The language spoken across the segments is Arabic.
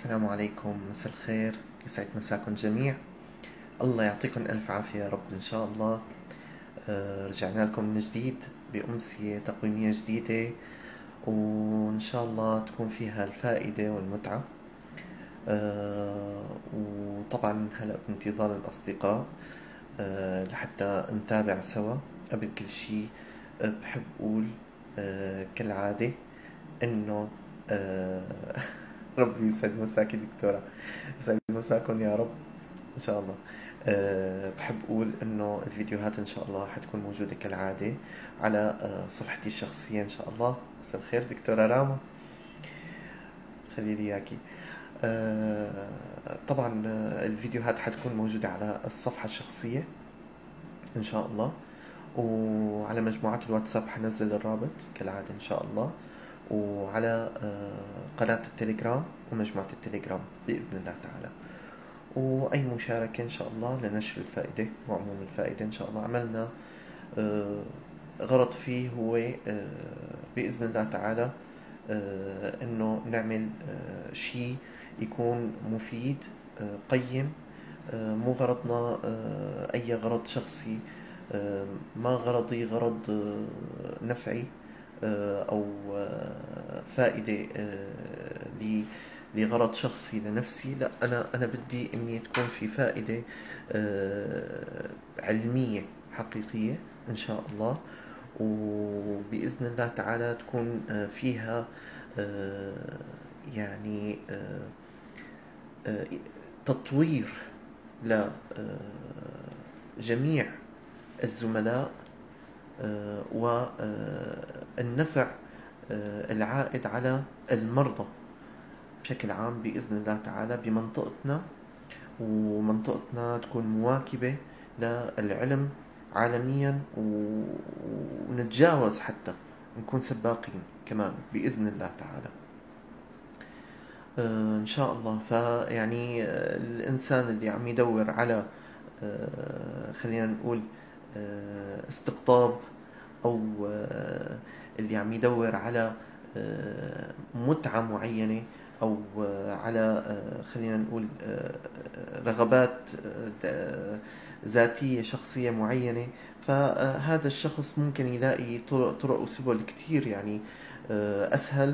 السلام عليكم، مساء الخير، يسعد مساكم جميع. الله يعطيكم ألف عافية يا رب إن شاء الله. رجعنا لكم من جديد بأمسية تقويمية جديدة، وإن شاء الله تكون فيها الفائدة والمتعة. وطبعا هلأ بانتظار الأصدقاء لحتى نتابع سوا. قبل كل شي بحب أقول كالعادة إنه آه، ربي يسعد مساكي دكتورة، يسعد مساكم يا رب إن شاء الله. بحب أقول إنه الفيديوهات إن شاء الله حتكون موجودة كالعادة على صفحتي الشخصية إن شاء الله. مساء الخير دكتورة راما، خلي لي إياكي. آه، طبعا الفيديوهات حتكون موجودة على الصفحة الشخصية إن شاء الله، وعلى مجموعات الواتساب حنزل الرابط كالعادة إن شاء الله، وعلى قناة التليجرام ومجموعة التليجرام بإذن الله تعالى. وأي مشاركة إن شاء الله لنشر الفائدة وعموم الفائدة إن شاء الله. عملنا آه، غرض فيه هو بإذن الله تعالى إنه نعمل شيء يكون مفيد قيم. مو غرضنا أي غرض شخصي. ما غرضي غرض نفعي أو فائدة لغرض شخصي لنفسي. لا، أنا بدي إني تكون في فائدة علمية حقيقية إن شاء الله، وبإذن الله تعالى تكون فيها آه، يعني تطوير لجميع الزملاء، والنفع العائد على المرضى بشكل عام بإذن الله تعالى بمنطقتنا. ومنطقتنا تكون مواكبة للعلم عالميا، ونتجاوز حتى نكون سباقين كمان بإذن الله تعالى إن شاء الله. فيعني الإنسان اللي عم يدور على خلينا نقول استقطاب، أو اللي عم يدور على متعة معينة، أو على خلينا نقول رغبات ذاتية شخصية معينة، فهذا الشخص ممكن يلاقي طرق وسبل كتير يعني أسهل،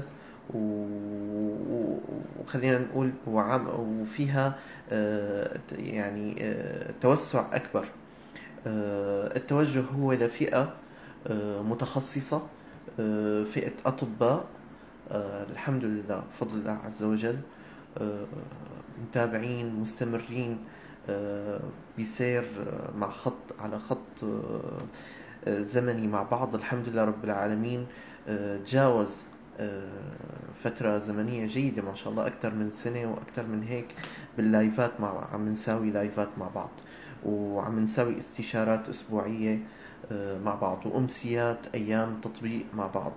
وخلينا نقول وفيها يعني توسع أكبر. التوجه هو لفئة متخصصة، فئة أطباء الحمد لله بفضل الله عز وجل، آه، متابعين مستمرين بسير مع خط على خط زمني مع بعض الحمد لله رب العالمين. تجاوز فترة زمنية جيدة ما شاء الله، أكثر من سنة وأكثر من هيك باللايفات، عم نساوي لايفات مع بعض، وعم نساوي استشارات أسبوعية مع بعض، وأمسيات أيام تطبيق مع بعض.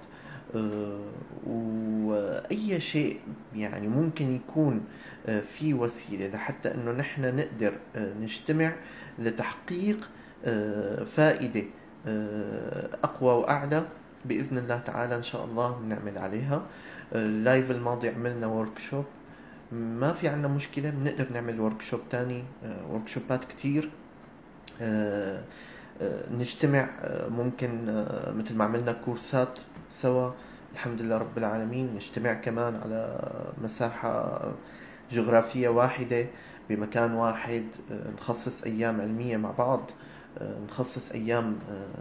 وأي شيء يعني ممكن يكون في وسيلة لحتى أنه نحن نقدر نجتمع لتحقيق فائدة أقوى وأعلى بإذن الله تعالى إن شاء الله بنعمل عليها. اللايف الماضي عملنا وركشوب، ما في عنا مشكلة، بنقدر نعمل وركشوب تاني، وركشوبات كتير نجتمع. ممكن مثل ما عملنا كورسات سوا الحمد لله رب العالمين، نجتمع كمان على مساحة جغرافية واحدة بمكان واحد، نخصص أيام علمية مع بعض، نخصص أيام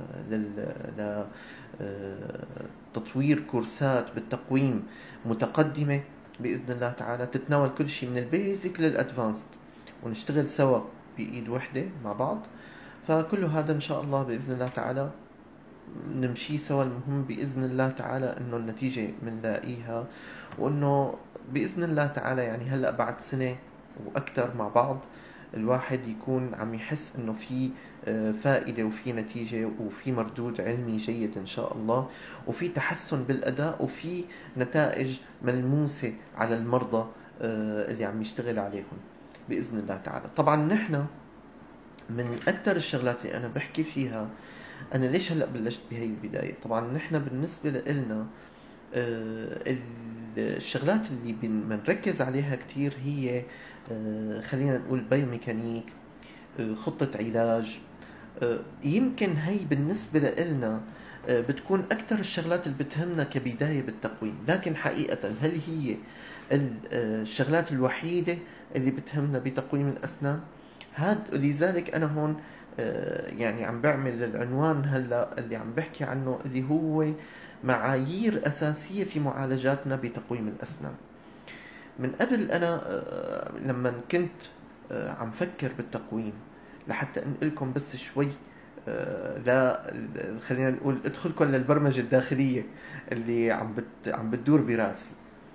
لتطوير كورسات بالتقويم متقدمة بإذن الله تعالى، تتناول كل شيء من البيزك للأدفانسد، ونشتغل سوا بإيد وحدة مع بعض. فكل هذا إن شاء الله بإذن الله تعالى نمشي سوا. المهم بإذن الله تعالى إنه النتيجة بنلاقيها، وإنه بإذن الله تعالى يعني هلأ بعد سنة وأكثر مع بعض الواحد يكون عم يحس إنه في فائدة وفي نتيجة وفي مردود علمي جيد إن شاء الله، وفي تحسن بالأداء وفي نتائج ملموسة على المرضى اللي عم يشتغل عليهم بإذن الله تعالى. طبعا نحن من أكثر الشغلات اللي أنا بحكي فيها، أنا ليش هلأ بلشت بهي البداية؟ طبعا نحن بالنسبة لإلنا الشغلات اللي بنركز عليها كتير هي خلينا نقول بايوميكانيك، خطة علاج. يمكن هي بالنسبة لنا بتكون أكثر الشغلات اللي بتهمنا كبداية بالتقويم، لكن حقيقة هل هي الشغلات الوحيدة اللي بتهمنا بتقويم الأسنان؟ لذلك أنا هون يعني عم بعمل العنوان هلا اللي عم بحكي عنه، اللي هو معايير أساسية في معالجاتنا بتقويم الأسنان. من قبل أنا لما كنت عم فكر بالتقويم، لحتى أنقلكم بس شوي لا خلينا نقول ادخلكم للبرمجة الداخلية اللي عم بتدور براسي.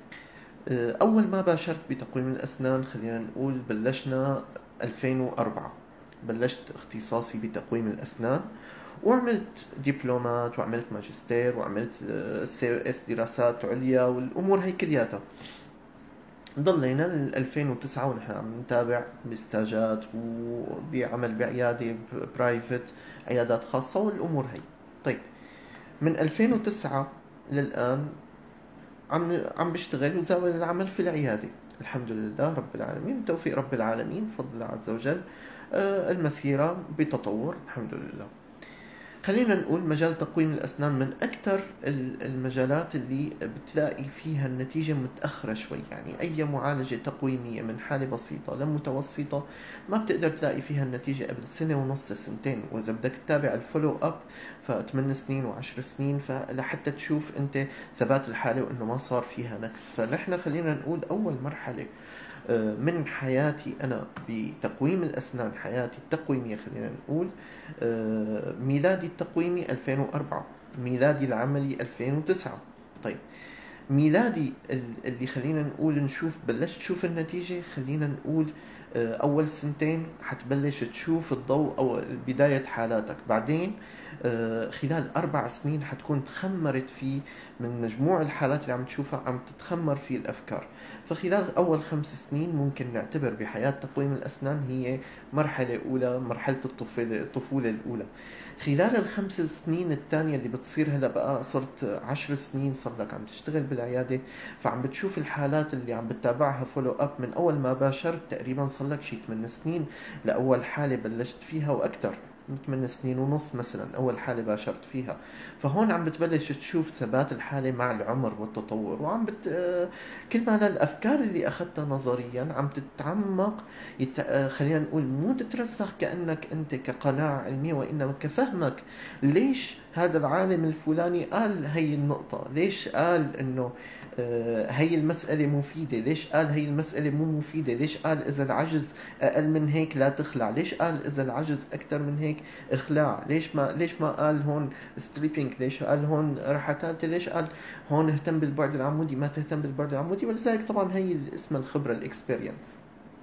أول ما باشرت بتقويم الأسنان خلينا نقول بلشنا 2004، بلشت اختصاصي بتقويم الأسنان، وعملت دبلومات وعملت ماجستير وعملت COS دراسات عليا والأمور هي كلياتها. ضلينا ل 2009 ونحن عم نتابع باستاجات وبعمل بعيادة برايفت، عيادات خاصة والأمور هي. طيب من 2009 للآن عم بشتغل وزاول العمل في العيادة، الحمد لله رب العالمين، بتوفيق رب العالمين، بفضل الله عز وجل. المسيرة بتطور الحمد لله. خلينا نقول مجال تقويم الأسنان من أكثر المجالات اللي بتلاقي فيها النتيجة متأخرة شوي. يعني أي معالجة تقويمية من حالة بسيطة لمتوسطة ما بتقدر تلاقي فيها النتيجة قبل سنة ونص سنتين، وإذا بدك تتابع الفولو أب ف8 سنين و10 سنين، فلحتى تشوف أنت ثبات الحالة وأنه ما صار فيها نكس. فنحن خلينا نقول أول مرحلة من حياتي أنا بتقويم الأسنان، حياتي التقويمية خلينا نقول ميلادي التقويمي 2004، ميلادي العملي 2009. طيب ميلادي اللي خلينا نقول نشوف بلشت تشوف النتيجة، خلينا نقول أول سنتين حتبلش تشوف الضوء أو بداية حالاتك. بعدين خلال 4 سنين حتكون تخمرت فيه من مجموع الحالات اللي عم تشوفها، عم تتخمر فيه الأفكار. فخلال أول 5 سنين ممكن نعتبر بحياة تقويم الأسنان هي مرحلة أولى، مرحلة الطفولة الأولى. خلال ال5 سنين الثانية اللي بتصير هلا بقى صرت 10 سنين صار لك عم تشتغل بالعيادة، فعم بتشوف الحالات اللي عم بتتابعها فولو اب من أول ما باشرت، تقريبا صار لك شي 8 سنين لأول حالة بلشت فيها وأكثر من 8 سنين ونص مثلا أول حالة باشرت فيها. فهون عم بتبلش تشوف ثبات الحالة مع العمر والتطور، وعم كل ما الأفكار اللي أخذتها نظريا عم تتعمق، خلينا نقول مو تترسخ كأنك أنت كقناعة علمية، وإنما كفهمك ليش هذا العالم الفلاني قال هي النقطة، ليش قال إنه هي المسألة مفيدة، ليش قال هي المسألة مو مفيدة، ليش قال إذا العجز أقل من هيك لا تخلع، ليش قال إذا العجز أكثر من هيك اخلع، ليش ما قال هون ستريبينج، ليش قال هون راحة ثالثة، ليش قال هون اهتم بالبعد العمودي ما تهتم بالبعد العمودي. ولذلك طبعا هي اسمها الخبرة، الاكسبيرينس.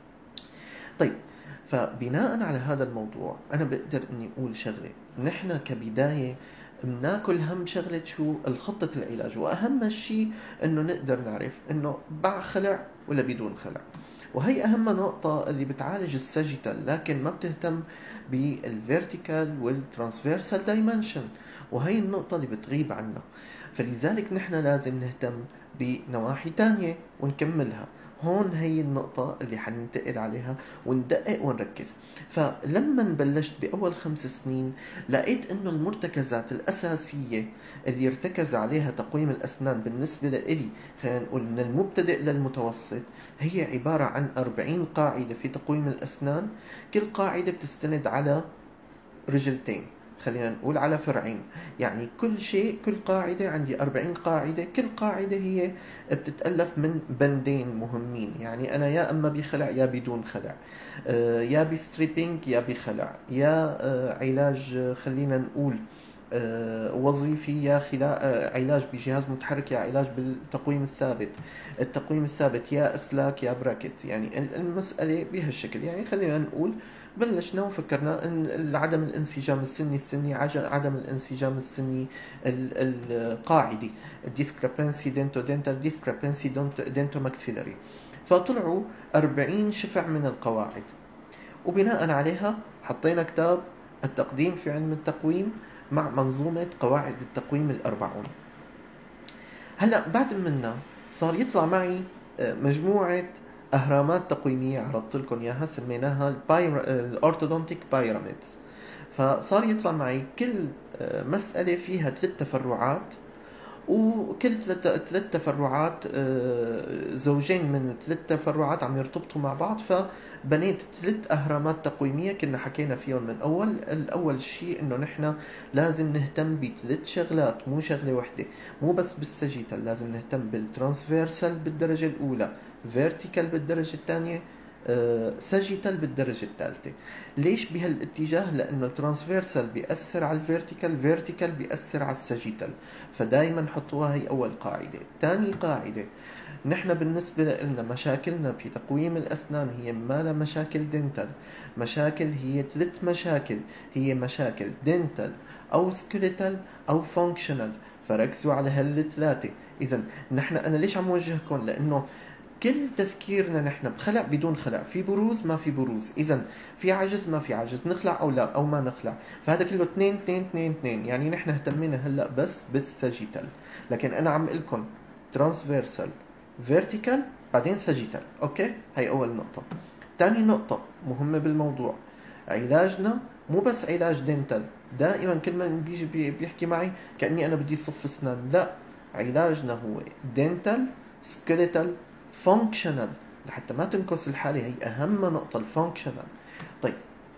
طيب فبناء على هذا الموضوع أنا بقدر إني أقول شغلة، نحن كبداية بناكل هم شغلة شو الخطة العلاج، وأهم شيء إنه نقدر نعرف إنه مع خلع ولا بدون خلع. وهي أهم نقطة اللي بتعالج الساجيتال، لكن ما بتهتم بالفيرتيكال والترانسفيرسال دايمنشن، وهي النقطة اللي بتغيب عنا. فلذلك نحن لازم نهتم بنواحي تانية ونكملها. هون هي النقطة اللي حننتقل عليها وندقق ونركز. فلما بلشت بأول 5 سنين لقيت إنه المرتكزات الأساسية اللي يرتكز عليها تقويم الأسنان بالنسبة لإلي، خلينا نقول من المبتدئ للمتوسط، هي عبارة عن 40 قاعدة في تقويم الأسنان. كل قاعدة بتستند على رجلتين، خلينا نقول على فرعين. يعني كل قاعدة عندي 40 قاعدة، كل قاعدة هي بتتألف من بندين مهمين. يعني أنا يا أما بخلع يا بدون خلع، يا بستريبينج يا بخلع، يا علاج خلينا نقول وظيفي، يا علاج بجهاز متحرك، يا علاج بالتقويم الثابت. التقويم الثابت يا أسلاك يا براكت. يعني المسألة بهالشكل. يعني خلينا نقول بلشنا وفكرنا ان عدم الانسجام السني عدم الانسجام السني القاعدي، discrepancy dento dental discrepancy dento maxillary. فطلعوا 40 شفع من القواعد، وبناء عليها حطينا كتاب التقديم في علم التقويم مع منظومة قواعد التقويم ال40. هلا بعد منا صار يطلع معي مجموعة أهرامات تقويمية عرضت لكم إياها، سميناها الأورتودونتيك بايراميدز. فصار يطلع معي كل مسألة فيها 3 تفرعات، وكل ثلاث تفرعات زوجين من 3 تفرعات عم يرتبطوا مع بعض، فبنيت 3 أهرامات تقويمية كنا حكينا فيهم من الأول شيء إنه نحن لازم نهتم ب3 شغلات، مو شغلة وحدة. مو بس بالساجيتال، لازم نهتم بالترانسفيرسال بالدرجة الأولى، فيرتيكال بالدرجة الثانية، ساجيتال بالدرجة الثالثة. ليش بهالاتجاه؟ لأنه الترانسفيرسال بيأثر على الفيرتيكال، فيرتيكال بيأثر على الساجيتال. فدايما حطوها هي أول قاعدة. تاني قاعدة، نحن بالنسبة لنا مشاكلنا في تقويم الأسنان هي ما لا مشاكل دنتال. مشاكل هي 3 مشاكل، هي مشاكل دنتال أو سكيليتال أو فانكشنال. فركزوا على هال3. إذا نحن أنا ليش عم وجهكم؟ لأنه كل تفكيرنا نحن بخلع بدون خلع، في بروز ما في بروز، اذا في عجز ما في عجز، نخلع او لا او ما نخلع. فهذا كله 2 2 2 2. يعني نحن اهتمينا هلا بس بالساجيتال، لكن انا عم لكم ترانسفيرسال، فيرتيكال، بعدين ساجيتال. اوكي، هي اول نقطة. ثاني نقطة مهمة بالموضوع، علاجنا مو بس علاج دينتال. دائما كل ما بيجي بيحكي معي كأني انا بدي صف اسنان، لا، علاجنا هو دينتال، سكيليتال، فانكشنال. لحتى ما تنكس الحالة، هي أهم نقطة، الفانكشنال. طيب،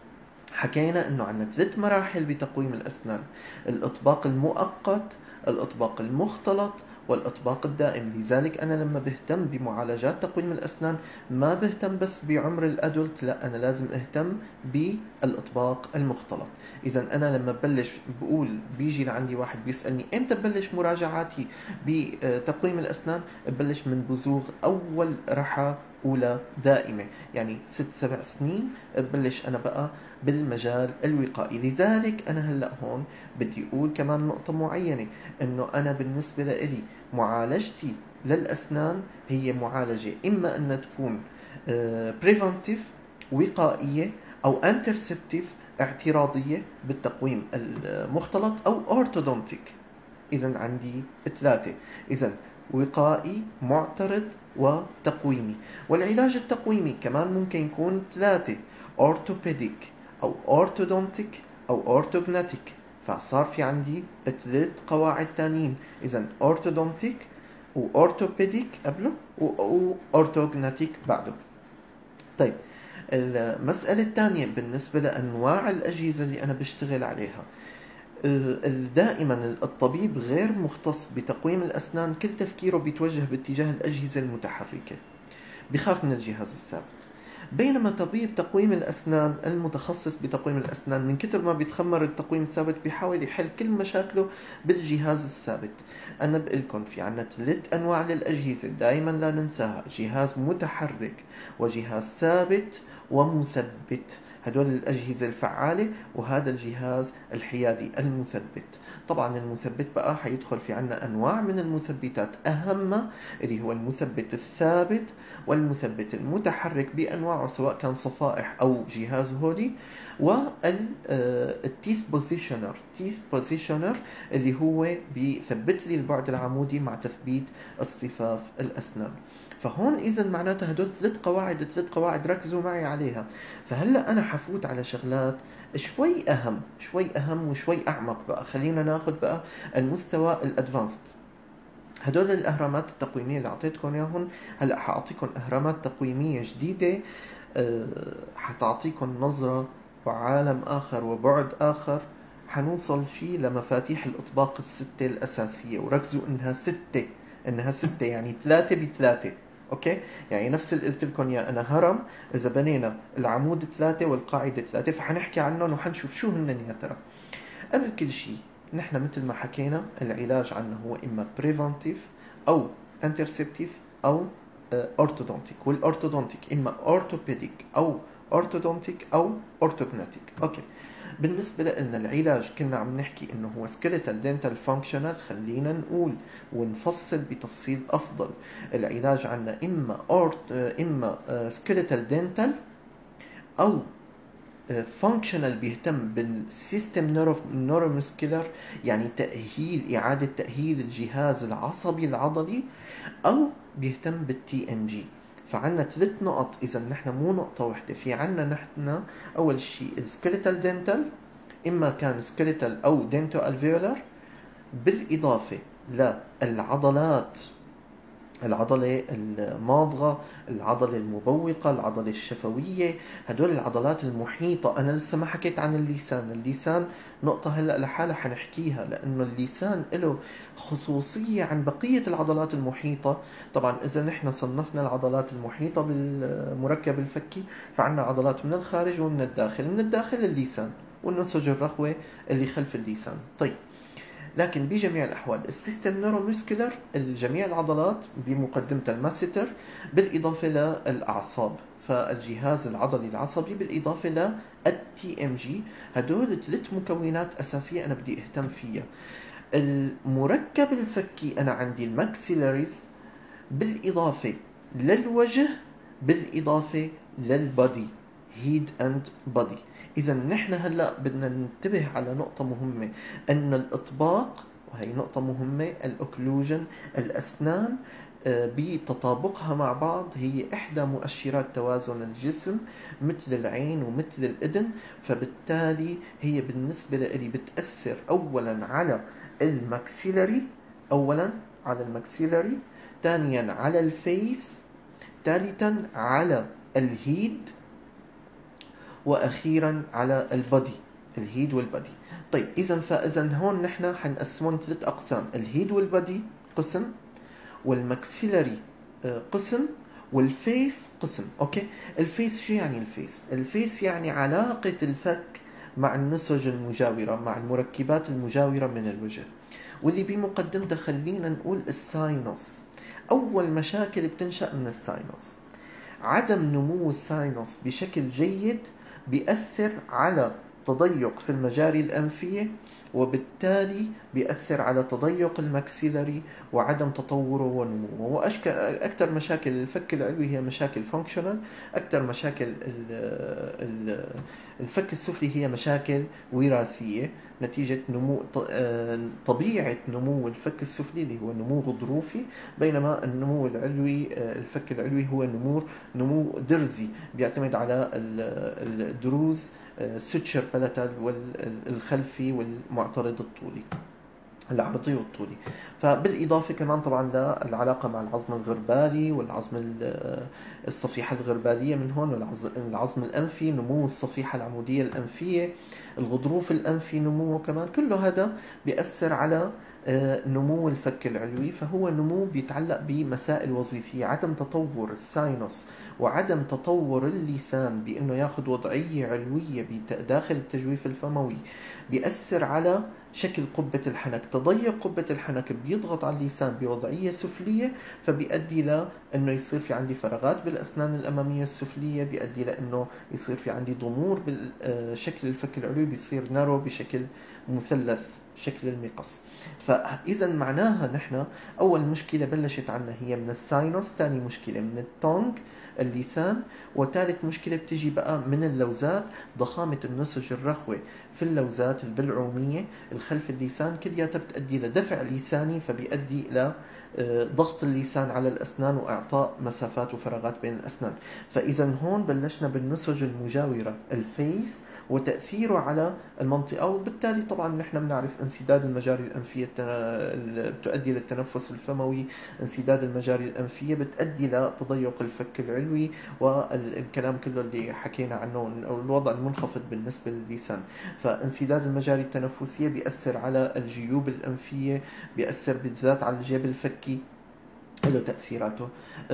حكينا انه عندنا 3 مراحل بتقويم الاسنان: الاطباق المؤقت، الاطباق المختلط، والاطباق الدائم. لذلك انا لما بهتم بمعالجات تقويم الاسنان ما بهتم بس بعمر الادلت، لا، انا لازم اهتم بالاطباق المختلط. اذا انا لما ببلش بقول، بيجي لعندي واحد بيسالني امتى ببلش مراجعاتي بتقويم الاسنان، ببلش من بزوغ اول رحى اولى دائمه، يعني 6 7 سنين ببلش انا بقى بالمجال الوقائي. لذلك أنا هلأ هون بدي أقول كمان نقطة معينة، إنه أنا بالنسبة لإلي معالجتي للأسنان هي معالجة إما أن تكون بريفنتيف وقائية، أو انترسبتيف اعتراضية بالتقويم المختلط، أو أورتودونتيك. إذا عندي 3. إذا وقائي، معترض، وتقويمي. والعلاج التقويمي كمان ممكن يكون 3: أورثوبيديك أو أورتودونتيك أو أورتوغناتيك. فصار في عندي 3 قواعد تانيين. إذا أورتودونتيك وأورثوبيديك قبله وأورتوغناتيك بعده. طيب، المسألة الثانية بالنسبة لأنواع الأجهزة اللي أنا بشتغل عليها، دائما الطبيب غير مختص بتقويم الأسنان كل تفكيره بيتوجه باتجاه الأجهزة المتحركة، بخاف من الجهاز الثابت. بينما طبيب تقويم الأسنان المتخصص بتقويم الأسنان من كتر ما بيتخمر التقويم الثابت بيحاول يحل كل مشاكله بالجهاز الثابت. أنا بقلكم في عنا 3 أنواع للأجهزة دائما لا ننساها: جهاز متحرك، وجهاز ثابت، ومثبت. هدول الأجهزة الفعالة، وهذا الجهاز الحيادي المثبت. طبعا المثبت بقى حيدخل في عنا أنواع من المثبتات، أهمها اللي هو المثبت الثابت والمثبت المتحرك بأنواعه، سواء كان صفائح أو جهاز هولي، والتيث بوزيشنر. تيث بوزيشنر اللي هو بيثبت لي البعد العمودي مع تثبيت اصطفاف الأسنان. فهون إذا معناتها هدول 3 قواعد، 3 قواعد ركزوا معي عليها. فهلأ أنا حفوت على شغلات شوي أهم وشوي أعمق. بقى خلينا ناخد بقى المستوى الأدفانسد. هدول الأهرامات التقويمية اللي أعطيتكم إياهم، هلأ حأعطيكم أهرامات تقويمية جديدة حتعطيكم نظرة وعالم آخر وبعد آخر، حنوصل فيه لمفاتيح الأطباق ال6 الأساسية. وركزوا إنها ستة، يعني 3 ب3. أوكي، يعني نفس اللي قلت لكم يا أنا هرم، إذا بنينا العمود 3 والقاعدة 3، فحنحكي عنهم وحنشوف شو هن يا ترى. قبل كل شيء، نحن مثل ما حكينا العلاج عنا هو إما بريفنتيف أو انترسبتيف أو أورتودونتيك. والأورتودونتيك إما أورثوبيديك أو أورتودونتيك أو أورتوغناتيك. أوكي، بالنسبة لنا العلاج كنا عم نحكي إنه هو سكيليتال دينتال فانكشنال. خلينا نقول ونفصل بتفصيل أفضل. العلاج عنا إما سكيليتال دينتال، أو فانكشنال بيهتم بالسيستم نورومسكولار، يعني إعادة تأهيل الجهاز العصبي العضلي، أو بيهتم بالتي ام جي. فعنا 3 نقط، اذا نحن مو نقطة واحدة. في عنا نحن اول شيء السكيليتال دنتال، اما كان سكيليتال او دنتو الفيولار، بالاضافة للعضلات، العضلة الماضغة، العضلة المبوقة، العضلة الشفوية، هدول العضلات المحيطة. أنا لسه ما حكيت عن اللسان. اللسان نقطة هلأ لحالها حنحكيها، لأنه اللسان له خصوصية عن بقية العضلات المحيطة. طبعا إذا نحن صنفنا العضلات المحيطة بالمركب الفكي، فعنا عضلات من الخارج ومن الداخل. من الداخل اللسان والنسج الرخوي اللي خلف اللسان. طيب، لكن بجميع الأحوال السيستم نيورومسكولار، جميع العضلات بمقدمة الماسيتر، بالإضافة للأعصاب، فالجهاز العضلي العصبي، بالإضافة للتي ام جي. هدول 3 مكونات أساسية أنا بدي أهتم فيها. المركب الفكي أنا عندي الماكسيلاريز، بالإضافة للوجه، بالإضافة للبادي، هيد اند بادي. إذا نحن هلأ بدنا ننتبه على نقطة مهمة، أن الإطباق، وهي نقطة مهمة، الأوكلوجن، الأسنان بتطابقها مع بعض هي إحدى مؤشرات توازن الجسم، مثل العين ومثل الإذن. فبالتالي هي بالنسبة لي بتأثر أولا على الماكسيلري، أولا على الماكسيلري، ثانيا على الفيس، ثالثا على الهيد، واخيرا على البادي، الهيد والبادي. طيب، فاذا هون نحن حنقسمهم 3 اقسام: الهيد والبادي قسم، والماكسيلري قسم، والفيس قسم. اوكي، الفيس شو يعني؟ الفيس يعني علاقة الفك مع النسج المجاورة، مع المركبات المجاورة من الوجه، واللي بمقدمته خلينا نقول الساينوس. أول مشاكل بتنشأ من الساينوس. عدم نمو الساينوس بشكل جيد بيأثر على تضيق في المجاري الأنفية، وبالتالي بيأثر على تضيق الماكسيلري وعدم تطوره ونموه. وأكثر مشاكل الفك العلوي هي مشاكل فانكشنال، أكثر مشاكل الفك السفلي هي مشاكل وراثية نتيجة طبيعة نمو الفك السفلي اللي هو نمو غضروفي، بينما النمو العلوي، الفك العلوي، هو نمو درزي بيعتمد على الدروز، سوتشر بالاتال، والخلفي والمعترض الطولي، العرضي والطولي. فبالإضافة كمان طبعا للعلاقة مع العظم الغربالي والعظم الصفيحة الغربالية من هون، والعظم الأنفي، نمو الصفيحة العمودية الأنفية، الغضروف الأنفي نموه كمان. كل هذا بيأثر على نمو الفك العلوي. فهو نمو بيتعلق بمسائل وظيفية: عدم تطور الساينوس وعدم تطور اللسان بأنه ياخذ وضعية علوية داخل التجويف الفموي، بيأثر على شكل قبة الحنك. تضيق قبة الحنك بيضغط على اللسان بوضعية سفلية، فبيؤدي لأنه يصير في عندي فراغات بالأسنان الأمامية السفلية، بيؤدي لأنه يصير في عندي ضمور بالشكل الفك العلوي، بيصير نارو بشكل مثلث، شكل المقص. فإذا معناها نحن أول مشكلة بلشت عنا هي من الساينوس، ثاني مشكلة من التونج، اللسان، وثالث مشكلة بتجي بقى من اللوزات، ضخامة النسج الرخوي في اللوزات البلعومية الخلف اللسان، كلها بتؤدي لدفع لساني، فبيؤدي إلى ضغط اللسان على الأسنان وإعطاء مسافات وفراغات بين الأسنان. فإذا هون بلشنا بالنسج المجاورة، الفيس، وتأثيره على المنطقة. وبالتالي طبعا نحن بنعرف انسداد المجاري الأنفية بتؤدي للتنفس الفموي، انسداد المجاري الأنفية بتؤدي لتضيق الفك العلوي، والكلام كله اللي حكينا عنه، أو الوضع المنخفض بالنسبة للسان. فانسداد المجاري التنفسية بيأثر على الجيوب الأنفية، بيأثر بالذات على الجيب الفكي، له تأثيراته.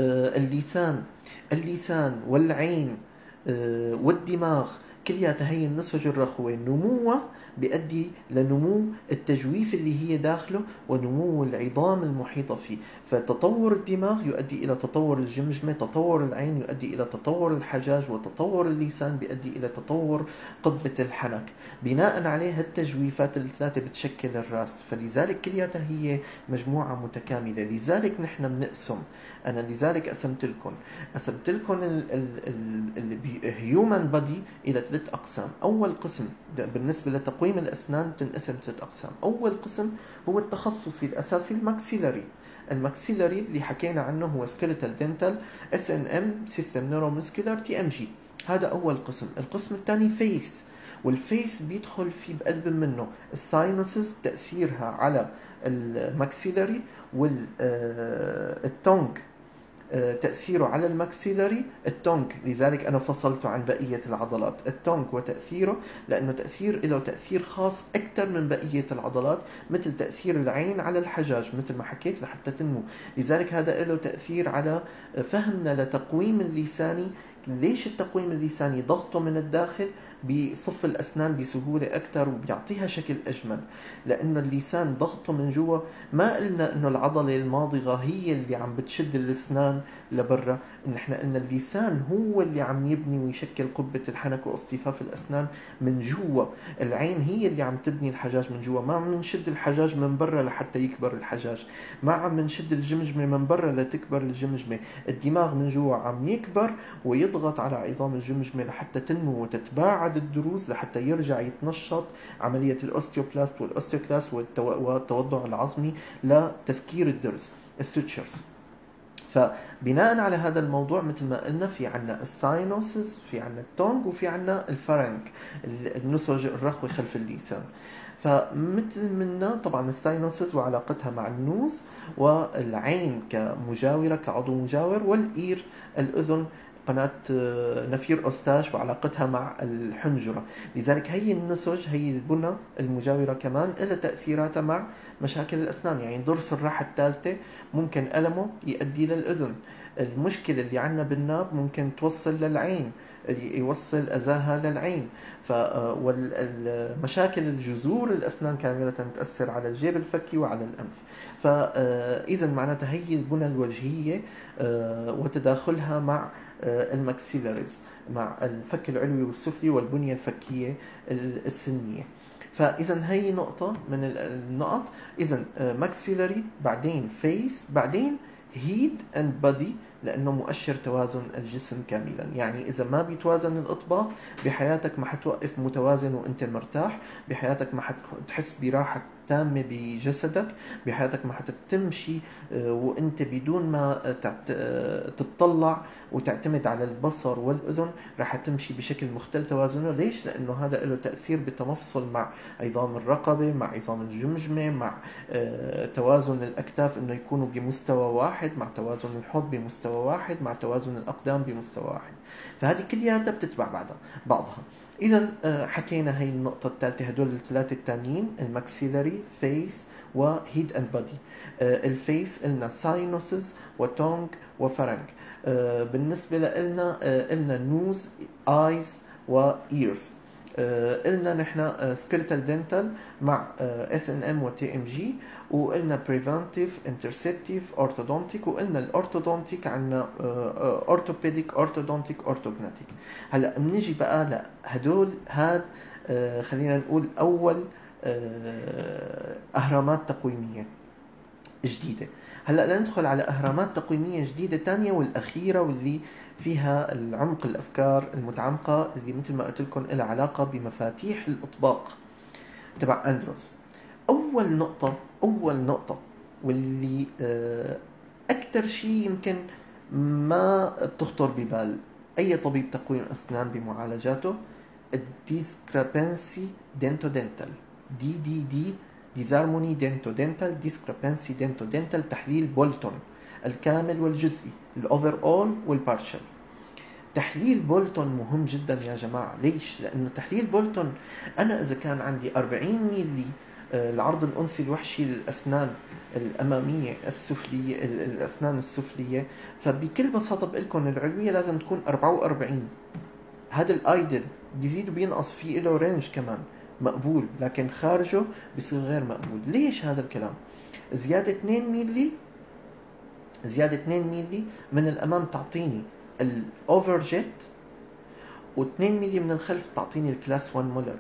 اللسان والعين والدماغ، كلياتها هي النسج الرخوي، نموه بيؤدي لنمو التجويف اللي هي داخله ونمو العظام المحيطة فيه. فتطور الدماغ يؤدي إلى تطور الجمجمة، تطور العين يؤدي إلى تطور الحجاج، وتطور اللسان بيؤدي إلى تطور قبة الحنك. بناء عليه التجويفات الثلاثة بتشكل الراس. فلذلك كلياتها هي مجموعة متكاملة. لذلك نحن بنقسم، أنا لذلك قسمت لكم الهيومن بادي إلى 3 أقسام. أول قسم بالنسبة لتقويم الأسنان تنقسم 3 أقسام. أول قسم هو التخصصي الأساسي، الماكسيلري، الماكسيلري اللي حكينا عنه هو سكيلتال دنتال، اس ان ام سيستم نيورومسكولار، تي ام جي. هذا اول قسم. القسم الثاني فيس، والفيس بيدخل في بقلب منه الساينوسز تاثيرها على الماكسيلري، والتونج تأثيره على الماكسيلري. التونج لذلك أنا فصلته عن بقية العضلات، التونج وتأثيره، لأنه له تأثير خاص أكثر من بقية العضلات، مثل تأثير العين على الحجاج مثل ما حكيت لحتى تنمو. لذلك هذا له تأثير على فهمنا لتقويم اللساني. ليش التقويم اللساني ضغطه من الداخل بصف الأسنان بسهولة أكثر وبيعطيها شكل أجمل؟ لأنه اللسان ضغطه من جوا. ما قلنا إنه العضلة الماضغة هي اللي عم بتشد الأسنان لبرا، إن إحنا قلنا اللسان هو اللي عم يبني ويشكل قبة الحنك واصطفاف الأسنان من جوا. العين هي اللي عم تبني الحجاج من جوا، ما عم نشد الحجاج من برا لحتى يكبر الحجاج، ما عم نشد الجمجمة من برا لتكبر الجمجمة. الدماغ من جوا عم يكبر ويضغط على عظام الجمجمة لحتى تنمو وتتباعد الضروس لحتى يرجع يتنشط عملية الأوستيوبلاست والأوستيوكلاست والتوضع العظمي لتسكير الضرس، السوتشرز. فبناء على هذا الموضوع مثل ما قلنا في عنا الساينوسز، في عنا التونج، وفي عنا الفارنك، النسج الرخوي خلف اللسان. فمثل منا طبعا الساينوسز وعلاقتها مع النوز، والعين كمجاورة كعضو مجاور، والإير الأذن قناة نفير أوستاش وعلاقتها مع الحنجرة. لذلك هي النسج، هي البنة المجاورة كمان لها تأثيراتها مع مشاكل الأسنان. يعني ضرس الراحة الثالثة ممكن ألمه يؤدي للأذن. المشكلة اللي عنا بالناب ممكن توصل للعين، يوصل أذاها للعين. والمشاكل الجذور الأسنان كاملة تأثر على الجيب الفكي وعلى الأنف. فإذا معناتها هي البنى الوجهية وتداخلها مع الماكسيلاريز، مع الفك العلوي والسفلي والبنية الفكية السنية. فإذا هي نقطة من النقط. إذا ماكسيلاري، بعدين فيس، بعدين هيد اند بادي، لأنه مؤشر توازن الجسم كاملا. يعني إذا ما بيتوازن الإطباق بحياتك ما حتوقف متوازن وأنت مرتاح، بحياتك ما حتحس براحة تامة بجسدك، بحياتك ما حتمشي وأنت بدون ما تتطلع وتعتمد على البصر والأذن، رح تمشي بشكل مختل توازنه. ليش؟ لأنه هذا له تأثير بالتمفصل مع عظام الرقبة، مع عظام الجمجمة، مع توازن الأكتاف إنه يكونوا بمستوى واحد، مع توازن الحوض بمستوى واحد، مع توازن الأقدام بمستوى واحد. فهذه كلها بتتبع بعضها. إذا حكينا هي النقطة الثالثة، هدول الثلاثة التانيين، الماكسيلري، فيس، وهيد اند بادي. الفيس قلنا ساينوسز وتونج وفرنك. بالنسبة لنا نوز، ايز، وايرز. قلنا نحن سكيلتال دنتال مع اس ان ام وتي ام جي، وقلنا بريفنتيف، انترسبتيف، اورتودونتيك، وقلنا الاورتودونتيك عندنا اورثوبيديك، اورتودونتيك، اورثوجناتيك. هلا بنيجي بقى لهدول خلينا نقول اول اهرامات تقويميه جديده. هلا لندخل على اهرامات تقويميه جديده تانية والاخيره، واللي فيها العمق، الافكار المتعمقه اللي مثل ما قلت لكم لها علاقه بمفاتيح الاطباق تبع اندروس. اول نقطه واللي اكثر شيء يمكن ما بتخطر ببال اي طبيب تقويم اسنان بمعالجاته، الديسكريبنسي دينتو دنتال، دي ديزارموني دينتو دنتال، ديسكريبنسي دينتو دنتال، تحليل بولتون الكامل والجزئي، الاوفر اول والبارشل. تحليل بولتون مهم جدا يا جماعة. ليش؟ لأنه تحليل بولتون، أنا إذا كان عندي 40 ميلي العرض الأنسي الوحشي للأسنان الأمامية السفلية، الأسنان السفلية، فبكل بساطة بقول لكم العلوية لازم تكون 44. هذا الأيدل بيزيد وبينقص، فيه له رينج كمان مقبول، لكن خارجه بيصير غير مقبول. ليش هذا الكلام؟ زيادة 2 ميلي من الأمام تعطيني الأوفر جيت، و2 ميلي من الخلف تعطيني الكلاس 1 مولر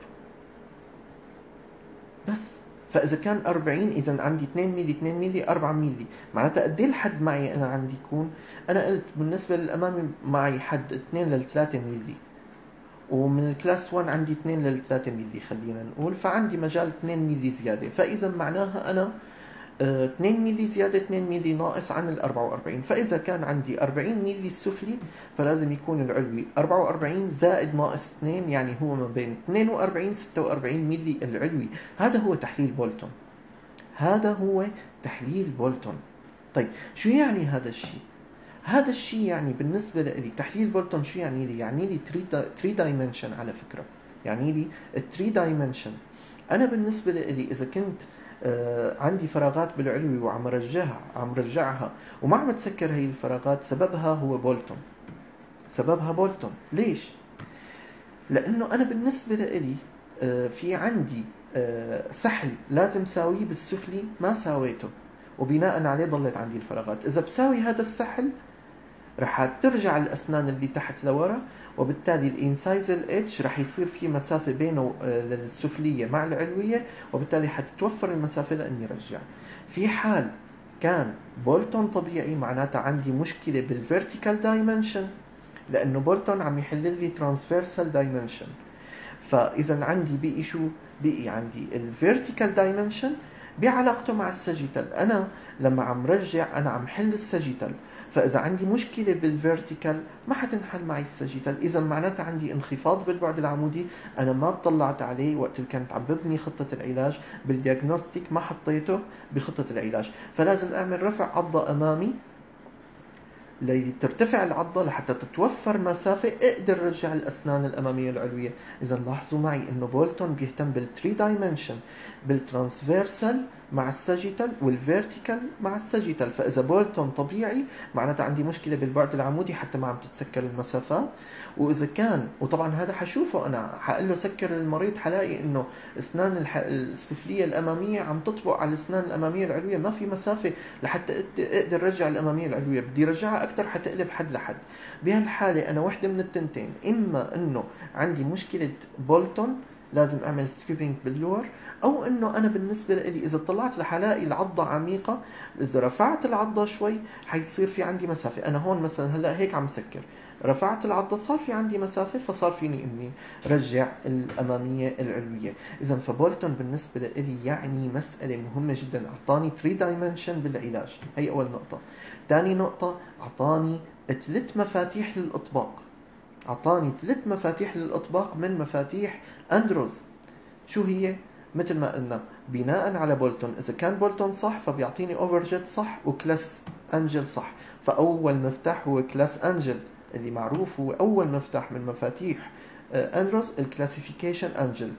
بس. فإذا كان 40، إذا عندي 2 ميلي 4 ميلي، معناتها قد ايه الحد معي أنا عندي يكون؟ أنا قلت بالنسبة للأمامي معي حد 2 ل 3 ميلي، ومن الكلاس 1 عندي 2 ل 3 ميلي خلينا نقول، فعندي مجال 2 ميلي زيادة. فإذا معناها أنا 2 ملي زيادة 2 ملي ناقص عن ال 44. فإذا كان عندي 40 ملي السفلي فلازم يكون العلوي 44 زائد ناقص 2، يعني هو ما بين 42 46 ملي العلوي. هذا هو تحليل بولتون. هذا هو تحليل بولتون. طيب شو يعني هذا الشيء؟ هذا الشيء يعني بالنسبة لي تحليل بولتون شو يعني لي؟ يعني لي 3 دايمنشن على فكرة. يعني لي 3 دايمنشن. أنا بالنسبة لي إذا كنت عندي فراغات بالعلوي وعم رجعها وما عم تسكر هي الفراغات، سببها هو بولتون. سببها بولتون. ليش؟ لأنه أنا بالنسبة لي في عندي سحل لازم ساويه بالسفلي ما ساويته، وبناء عليه ضلت عندي الفراغات. إذا بساوي هذا السحل رح ترجع الأسنان اللي تحت لورا، وبالتالي الانسايزل اتش رح يصير في مسافة بينه للسفلية مع العلوية، وبالتالي حتتوفر المسافة لأني رجع. في حال كان بولتون طبيعي معناتها عندي مشكلة بالفيرتيكال دايمنشن، لأنه بولتون عم يحل لي ترانسفيرسال دايمنشن. فإذا عندي بقي شو؟ بقي عندي الفيرتيكال دايمنشن بعلاقته مع الساجيتال. أنا لما عم رجع أنا عم حل الساجيتال، فإذا عندي مشكلة بالفيرتيكال ما حتنحل معي الساجيتال، إذا معناتها عندي انخفاض بالبعد العمودي أنا ما اطلعت عليه وقت اللي كنت عم ببني خطة العلاج بالدياغنوستيك، ما حطيته بخطة العلاج. فلازم أعمل رفع عضة أمامي لترتفع العضة لحتى تتوفر مسافة اقدر رجع الأسنان الأمامية العلوية. إذا لاحظوا معي إنه بولتون بيهتم بالتري دايمنشن، بالترانسفيرسال مع الساجيتال والفيرتيكال مع الساجيتال. فإذا بولتون طبيعي معناتها عندي مشكلة بالبعد العمودي حتى ما عم تتسكر المسافات. وإذا كان، وطبعا هذا حشوفه أنا حقول له سكر المريض، حلاقي إنه أسنان السفلية الأمامية عم تطبق على الأسنان الأمامية العلوية، ما في مسافة لحتى اقدر رجع الاماميه العلويه، بدي رجعها اكثر حتقلب حد لحد. بهالحاله انا وحده من التنتين، اما انه عندي مشكله بولتون لازم اعمل ستريبينج باللور، او انه انا بالنسبه لي اذا طلعت لحلاقي العضه عميقه، اذا رفعت العضه شوي حيصير في عندي مسافه. انا هون مثلا هلا هيك عم سكر، رفعت العضة صار في عندي مسافة، فصار فيني إني رجع الأمامية العلوية. إذا فبولتون بالنسبة لي يعني مسألة مهمة جدا. أعطاني 3 دايمنشن بالعلاج، هي أول نقطة. ثاني نقطة، أعطاني 3 مفاتيح للإطباق. أعطاني 3 مفاتيح للإطباق من مفاتيح أندروز. شو هي؟ مثل ما قلنا بناء على بولتون، إذا كان بولتون صح فبيعطيني أوفرجيت صح وكلاس أنجل صح. فأول مفتاح هو كلاس أنجل اللي معروف هو أول مفتاح من مفاتيح أندروز، الكلاسيفيكيشن أنجل.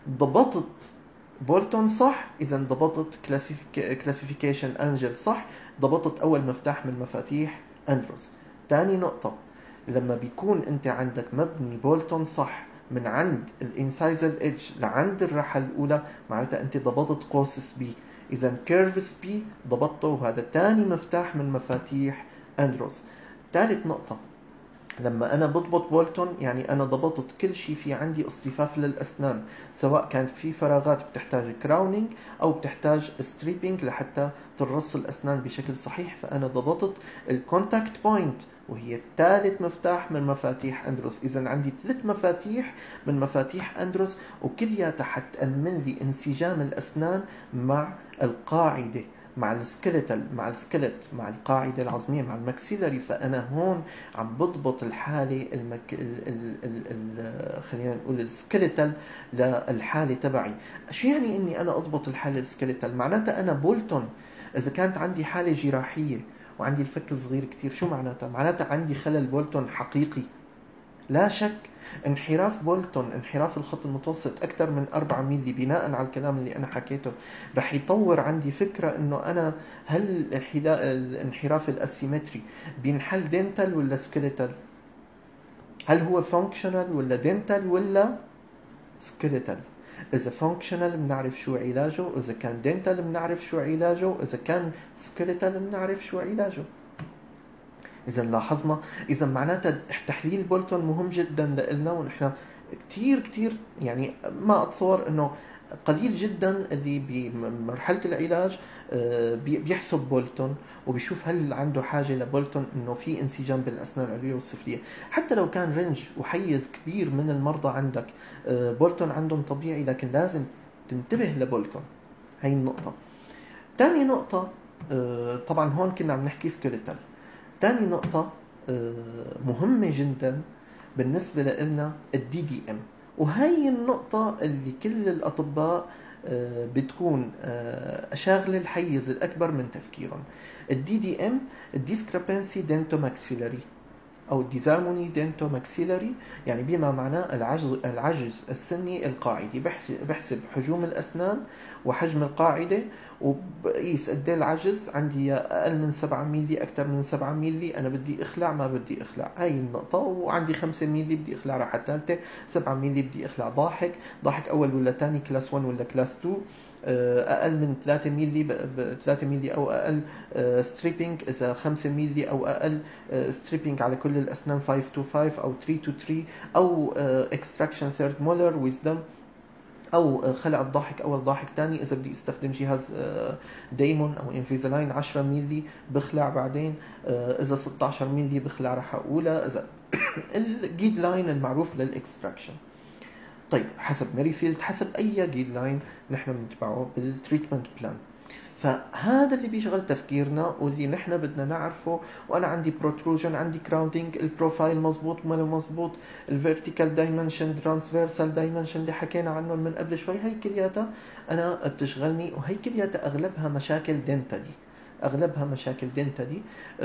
ضبطت بولتون صح، إذا ضبطت كلاسيفيكيشن أنجل صح، ضبطت أول مفتاح من مفاتيح أندروز. تاني نقطة، لما بيكون أنت عندك مبني بولتون صح من عند الانسايزل ايدج لعند الرحل الأولى، معناتها أنت ضبطت قوس سبي. إذا كيرف سبي ضبطته، وهذا تاني مفتاح من مفاتيح أندروز. ثالث نقطة، لما أنا بضبط بولتون يعني أنا ضبطت كل شيء في عندي اصطفاف للأسنان، سواء كانت في فراغات بتحتاج كراونينج أو بتحتاج ستريبينج لحتى ترص الأسنان بشكل صحيح. فأنا ضبطت الكونتاكت بوينت، وهي ثالث مفتاح من مفاتيح أندروس. إذا عندي 3 مفاتيح من مفاتيح أندروس، وكلياتها حتأمن لي انسجام الأسنان مع القاعدة، مع السكيلتال، مع السكيلت، مع القاعدة العظمية، مع الماكسيلري. فأنا هون عم بضبط الحالة خلينا نقول السكيلتال للحالة تبعي. شو يعني إني أنا أضبط الحالة السكيلتال؟ معناتها أنا بولتون إذا كانت عندي حالة جراحية وعندي الفك صغير كتير، شو معناتها؟ معناتها عندي خلل بولتون حقيقي لا شك. انحراف بولتون، انحراف الخط المتوسط أكثر من 4 ملي بناء على الكلام اللي أنا حكيته، رح يطور عندي فكرة إنه أنا هل الانحراف الأسيمتري بينحل دينتال ولا سكيلتال؟ هل هو فانكشنال ولا دينتال ولا سكيلتال؟ إذا فانكشنال بنعرف شو علاجه، إذا كان دينتال بنعرف شو علاجه، إذا كان سكيلتال بنعرف شو علاجه. إذا لاحظنا، إذا معناتها تحليل بولتون مهم جدا لنا، ونحن كتير يعني ما أتصور إنه قليل جدا اللي بمرحلة العلاج بيحسب بولتون وبيشوف هل عنده حاجة لبولتون، إنه في انسجام بين الأسنان العلوية والسفلية. حتى لو كان رينج وحيز كبير من المرضى عندك بولتون عندهم طبيعي، لكن لازم تنتبه لبولتون. هاي النقطة. تاني نقطة، طبعا هون كنا عم نحكي سكيلتال. تاني نقطة مهمة جدا بالنسبة لنا الدي دي ام، وهي النقطة اللي كل الأطباء بتكون شاغلة الحيز الأكبر من تفكيرهم. الدي دي ام الديسكربنسي دنتو ماكسيلاري أو الديزارموني دنتو ماكسيلاري، يعني بما معناه العجز السني القاعدي. بحسب حجوم الأسنان وحجم القاعدة، وبقيس قد ايه العجز عندي، اقل من 7 مللي، اكثر من 7 مللي، انا بدي اخلع ما بدي اخلع، هاي النقطة. وعندي 5 مللي بدي اخلع راحة ثالثة، 7 مللي بدي اخلع ضاحك اول ولا ثاني، كلاس 1 ولا كلاس 2، اقل من 3 مللي 3 مللي او اقل ستريبينج، اذا 5 مللي او اقل ستريبينج على كل الاسنان 5 to 5 او 3 to 3، او اكستراكشن ثيرد مولر ويزدم، او خلع الضاحك اول ضاحك ثاني. اذا بدي استخدم جهاز دايمون او انفيزالاين 10 مللي بخلع بعدين، اذا 16 مللي بخلع راحه اولى، اذا الجيد لاين المعروف للاكستراكشن. طيب حسب ميريفيلد، حسب اي جيد لاين نحن بنتبعه بالتريتمنت بلان. فهذا اللي بيشغل تفكيرنا واللي نحن بدنا نعرفه. وانا عندي بروتروجن، عندي كراودنج، البروفايل مزبوط ولا مزبوط، الفيرتيكال دايمنشن، ترانسفيرسال دايمنشن اللي حكينا عنهم من قبل شوي، هي كلياتها انا بتشغلني، وهي كلياتها اغلبها مشاكل دنتالي. اغلبها مشاكل دنتالي.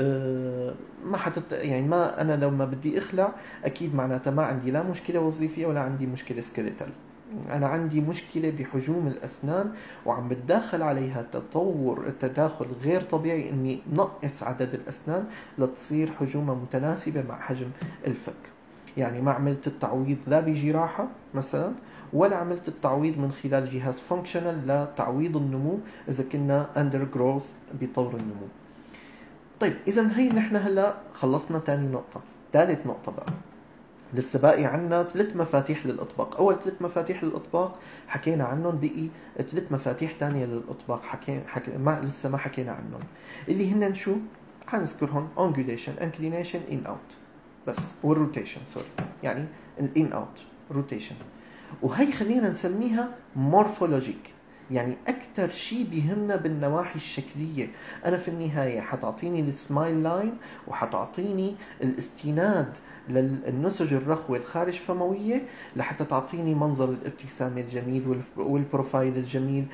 ما يعني ما انا لما بدي اخلع اكيد معناتها ما عندي لا مشكله وظيفيه ولا عندي مشكله سكيليتال، أنا عندي مشكلة بحجوم الأسنان، وعم بتداخل عليها تداخل غير طبيعي، إني نقص عدد الأسنان لتصير حجومها متناسبة مع حجم الفك. يعني ما عملت التعويض لا بجراحة مثلا، ولا عملت التعويض من خلال جهاز فانكشنال لتعويض النمو إذا كنا أندر جروث بطور النمو. طيب إذا هي نحن هلا خلصنا تاني نقطة. ثالث نقطة بقى، لسه باقي عنا 3 مفاتيح للإطباق. أول 3 مفاتيح للإطباق حكينا عنهم، بقي 3 مفاتيح تانية للإطباق لسه ما حكينا عنهم، اللي هن شو؟ حنذكرهم: angulation, inclination, in out بس، والروتيشن سوري، يعني الان اوت روتيشن. وهي خلينا نسميها مورفولوجيك، يعني أكثر شيء بيهمنا بالنواحي الشكلية. أنا في النهاية حتعطيني السمايل لاين، وحتعطيني الاستناد للنسج الرخوي الخارج فموية، لحتى تعطيني منظر الابتسامة الجميل والبروفايل الجميل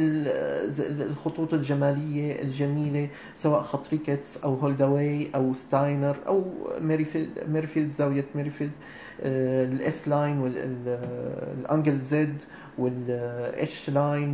والخطوط الجمالية الجميلة، سواء خط ريكتس أو هولداواي أو ستاينر أو ميرفيلد زاوية ميرفيلد، الاس لاين والانجل زد والاتش لاين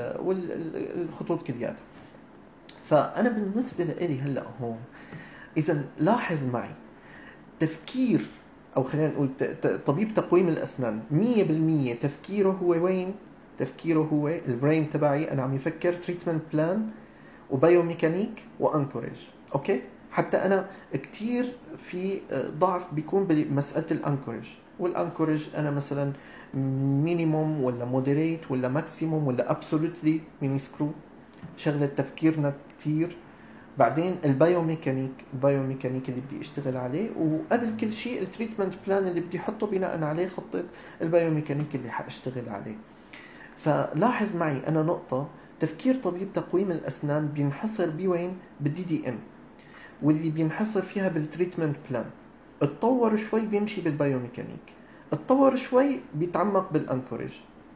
والخطوط كلياتها. فانا بالنسبه لي هلا هون، اذا لاحظ معي تفكير، او خلينا نقول طبيب تقويم الاسنان 100% تفكيره هو وين؟ تفكيره هو البرين تبعي، انا عم يفكر تريتمنت بلان وبايوميكانيك وانكوريج. اوكي، حتى انا كتير في ضعف بيكون بمساله الانكوريج. والانكوريج انا مثلا مينيموم ولا مودريت ولا ماكسيموم ولا ابسولوتلي ميني سكرو، شغله تفكيرنا كتير. بعدين البايوميكانيك اللي بدي اشتغل عليه، وقبل كل شيء التريتمنت بلان اللي بدي احطه بناء عليه خطه البايوميكانيك اللي حاشتغل عليه. فلاحظ معي انا نقطه، تفكير طبيب تقويم الأسنان بينحصر بوين؟ بالدي دي ام، واللي بينحصر فيها بالتريتمنت بلان. اتطور شوي بيمشي بالبايوميكانيك، اتطور شوي بيتعمق بالانكوريج.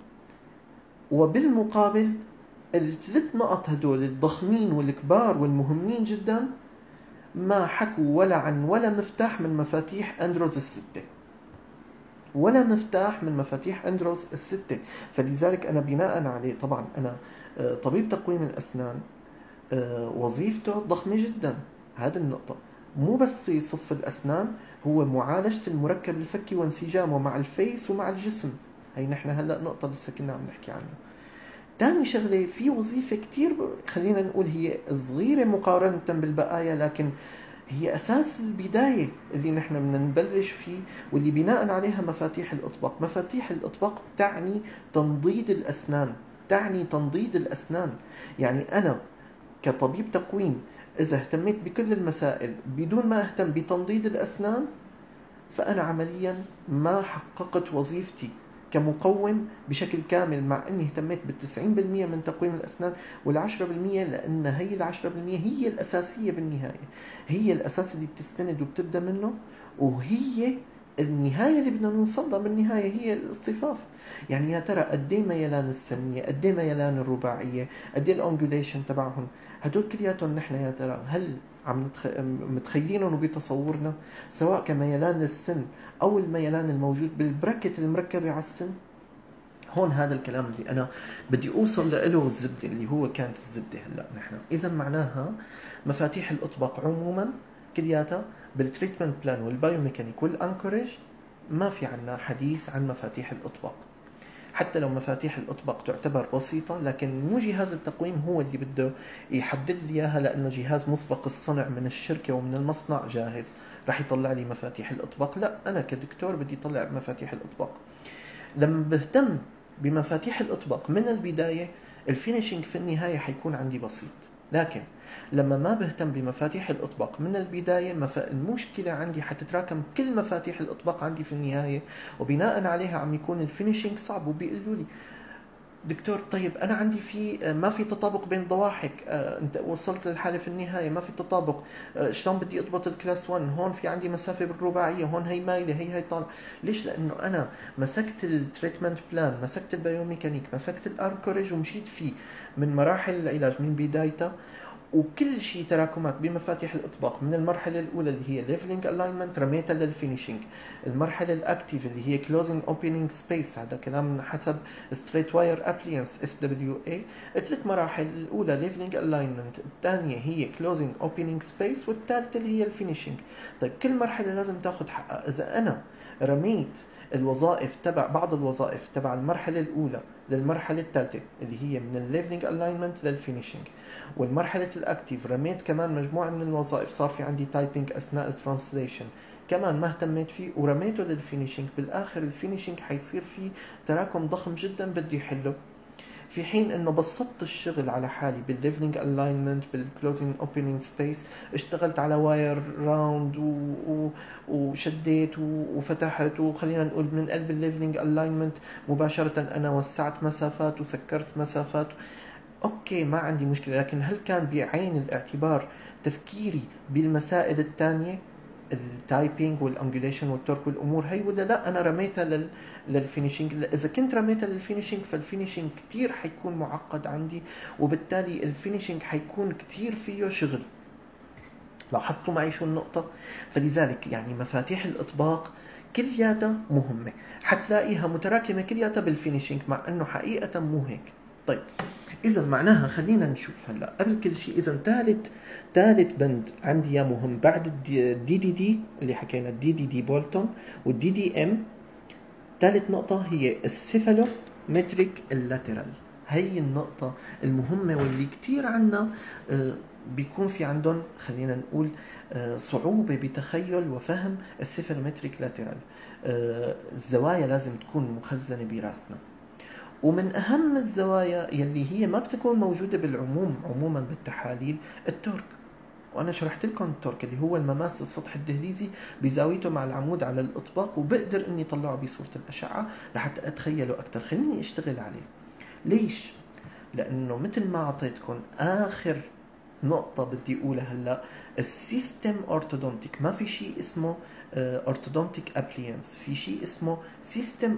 وبالمقابل الثلاث نقط هدول الضخمين والكبار والمهمين جدا ما حكوا ولا عن ولا مفتاح من مفاتيح اندروز الستة، ولا مفتاح من مفاتيح اندروز الستة. فلذلك انا بناء عليه طبعا انا طبيب تقويم الأسنان وظيفته ضخمة جدا. هذا النقطة، مو بس يصف الأسنان، هو معالجة المركب الفكي وانسجامه مع الفيس ومع الجسم. هي نحن هلأ نقطة لسه كنا عم نحكي عنها. تاني شغلة، في وظيفة كتير خلينا نقول هي صغيرة مقارنة بالبقايا، لكن هي أساس البداية اللي نحن بدنا نبلش فيه، واللي بناء عليها مفاتيح الإطباق. مفاتيح الإطباق تعني تنضيد الأسنان، تعني تنضيد الأسنان. يعني أنا كطبيب تقويم إذا اهتميت بكل المسائل بدون ما أهتم بتنضيد الأسنان، فأنا عمليا ما حققت وظيفتي كمقوم بشكل كامل، مع اني اهتميت بال90% من تقويم الاسنان وال10%، لان هي ال10% هي الاساسيه بالنهايه، هي الاساس اللي بتستند وبتبدا منه، وهي النهايه اللي بدنا نوصل لها بالنهايه هي الاصطفاف. يعني يا ترى قد ايه ميلان السنيه، قد ايه ميلان الرباعيه، قد ايه الانجوليشن تبعهم، هدول كلياتهم نحن يا ترى هل عم متخيلينهم بتصورنا، سواء كميلان السن او الميلان الموجود بالبراكت المركبه على السن. هون هذا الكلام اللي انا بدي اوصل له الزبده، اللي هو كانت الزبده هلا نحن اذا معناها مفاتيح الاطباق عموما كلياتها بالتريتمنت بلان والبايوميكانيك والانكوريج ما في عنا حديث عن مفاتيح الاطباق. حتى لو مفاتيح الاطباق تعتبر بسيطه، لكن مو جهاز التقويم هو اللي بده يحدد لي اياها، لانه جهاز مسبق الصنع من الشركه ومن المصنع جاهز راح يطلع لي مفاتيح الاطباق. لا، انا كدكتور بدي اطلع مفاتيح الاطباق. لما بهتم بمفاتيح الاطباق من البدايه، الفينيشينج في النهايه حيكون عندي بسيط. لكن لما ما بهتم بمفاتيح الاطباق من البدايه، المشكله عندي حتتراكم كل مفاتيح الاطباق عندي في النهايه، وبناء عليها عم يكون الفينيشينج صعب. وبيقولوا لي دكتور طيب انا عندي ما في تطابق بين ضواحك، انت وصلت للحاله في النهايه ما في تطابق، شلون بدي اضبط الكلاس 1؟ هون في عندي مسافه بالرباعيه، هون هي مايله، هي طالعه. ليش؟ لانه انا مسكت التريتمنت بلان، مسكت البيوميكانيك، مسكت الاركوريج ومشيت فيه من مراحل العلاج من بدايتها، وكل شيء تراكمات بمفاتيح الاطباق من المرحله الاولى اللي هي ليفلينج الاينمنت رميتها للفينيشينج، المرحله الاكتيف اللي هي كلوزنج اوبننج سبيس، هذا كلام حسب ستريت واير ابلينس اس دبليو اي. ثلاث مراحل، الاولى ليفلينج الاينمنت، الثانيه هي كلوزنج اوبننج سبيس، والثالثه اللي هي الفينيشينج. طيب كل مرحله لازم تاخذ حقها. اذا انا رميت الوظائف تبع بعض الوظائف تبع المرحله الاولى للمرحله الثالثه اللي هي من الليفلينج الاينمنت للفينيشينج، والمرحله الاكتيف رميت كمان مجموعه من الوظائف، صار في عندي تايبنج اثناء الترانسليشن كمان ما اهتميت فيه ورميته للفينيشينج، بالاخر الفينيشينج حيصير فيه تراكم ضخم جدا بدي حله. في حين انه بسطت الشغل على حالي بالليفلينج الاينمنت، بالكلوزنج اوبننج سبيس، اشتغلت على واير راوند وشديت وفتحت، وخلينا نقول من قلب الليفلينج الاينمنت مباشره انا وسعت مسافات وسكرت مسافات، اوكي ما عندي مشكله. لكن هل كان بعين الاعتبار تفكيري بالمسائل الثانيه، التايبينج والانجوليشن والتورك والامور هي، ولا لا انا رميتها للفينيشينج؟ اذا كنت رميتها للفينيشينج فالفينيشينج كتير حيكون معقد عندي، وبالتالي الفينيشينج حيكون كتير فيه شغل. لاحظتوا معي شو النقطة؟ فلذلك يعني مفاتيح الإطباق كلياتها مهمة، حتلاقيها متراكمة كلياتها بالفينيشينج، مع أنه حقيقة مو هيك. طيب إذا معناها خلينا نشوف هلا قبل كل شيء، إذا ثالث بند عندي يا مهم بعد الدي دي دي اللي حكينا، الدي دي دي بولتون والدي دي ام، ثالث نقطة هي السيفالومتريك اللاترال. هي النقطة المهمة واللي كتير عنا بيكون في عندهم خلينا نقول صعوبة بتخيل وفهم السيفالومتريك لاترال. الزوايا لازم تكون مخزنة براسنا، ومن أهم الزوايا يلي هي ما بتكون موجودة بالعموم عموما بالتحاليل التورك. وأنا شرحت لكم التورك اللي هو المماس السطح الدهليزي بزاويته مع العمود على الإطباق، وبقدر إني أطلعه بصورة الأشعة لحتى أتخيله أكثر. خليني أشتغل عليه. ليش؟ لأنه مثل ما أعطيتكم آخر نقطة بدي أقولها هلا، السيستم أورتودونتيك ما في شيء اسمه أورتودونتيك أبلينس، في شيء اسمه سيستم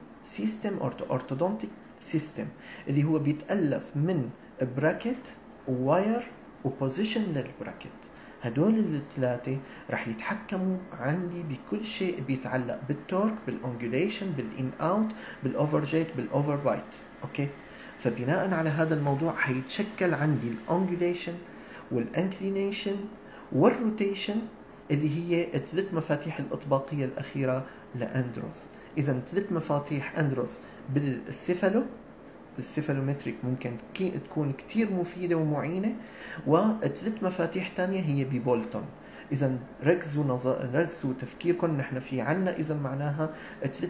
أورتودونتيك سيستم، اللي هو بيتألف من براكت وواير وبوزيشن للبراكت. هدول الثلاثة رح يتحكموا عندي بكل شيء بيتعلق بالتورك، بالانجوليشن، بالان اوت، بالاوفر جيت، بالاوفر بايت. اوكي، فبناء على هذا الموضوع حيتشكل عندي الانجوليشن والانكلينيشن والروتيشن اللي هي الثلاث مفاتيح الاطباقيه الاخيره لاندروس. اذا ثلاث مفاتيح اندروس بالسيفالومتريك ممكن تكون كتير مفيدة ومعينة، وثلاث مفاتيح تانية هي ببولتون. إذا ركزوا تفكيركم، نحن في عنا إذا معناها ثلاث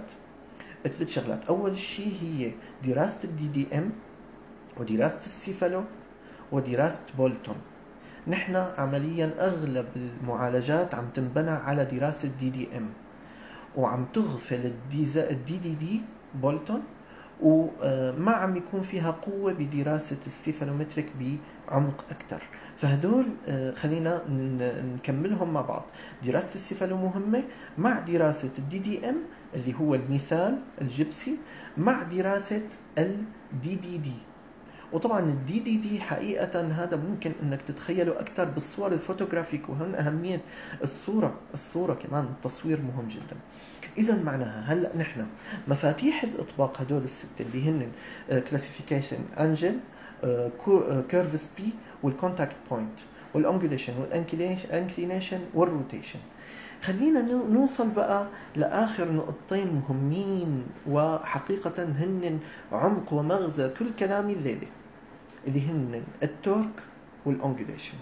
شغلات. أول شيء هي دراسة الدي دي ام، ودراسة السيفالو، ودراسة بولتون. نحن عمليا أغلب المعالجات عم تنبنى على دراسة دي دي ام، وعم تغفل الدي دي دي بولتون، وما عم يكون فيها قوة بدراسة السيفالومتريك بعمق أكثر. فهدول خلينا نكملهم مع بعض. دراسة السيفالو مهمة مع دراسة الدي دي ام اللي هو المثال الجبسي، مع دراسة الدي دي دي. وطبعا الدي دي دي حقيقة هذا ممكن انك تتخيله اكثر بالصور الفوتوغرافيك، وهن اهمية الصورة كمان التصوير مهم جدا. اذا معناها هلا نحن مفاتيح الاطباق هدول الستة اللي هن كلاسيفيكيشن انجل، كيرف سبي، والكونتاكت بوينت، والانجوليشن والانكلينيشن والروتيشن. خلينا نوصل بقى لآخر نقطتين مهمين وحقيقة هن عمق ومغزى كل كلامي الليلة، اللي هن التورك والانجوليشن.